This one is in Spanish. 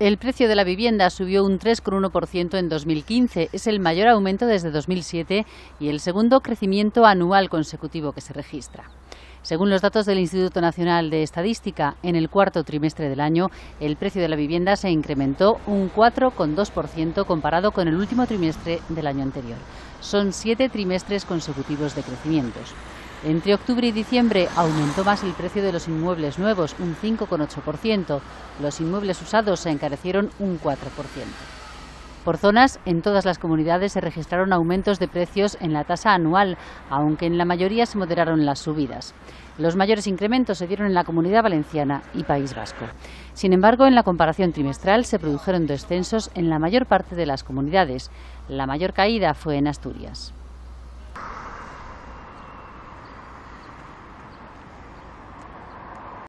El precio de la vivienda subió un 3,1% en 2015. Es el mayor aumento desde 2007 y el segundo crecimiento anual consecutivo que se registra. Según los datos del Instituto Nacional de Estadística, en el cuarto trimestre del año, el precio de la vivienda se incrementó un 4,2% comparado con el último trimestre del año anterior. Son 7 trimestres consecutivos de crecimientos. Entre octubre y diciembre aumentó más el precio de los inmuebles nuevos, un 5,8%. Los inmuebles usados se encarecieron un 4%. Por zonas, en todas las comunidades se registraron aumentos de precios en la tasa anual, aunque en la mayoría se moderaron las subidas. Los mayores incrementos se dieron en la Comunidad Valenciana y País Vasco. Sin embargo, en la comparación trimestral se produjeron descensos en la mayor parte de las comunidades. La mayor caída fue en Asturias.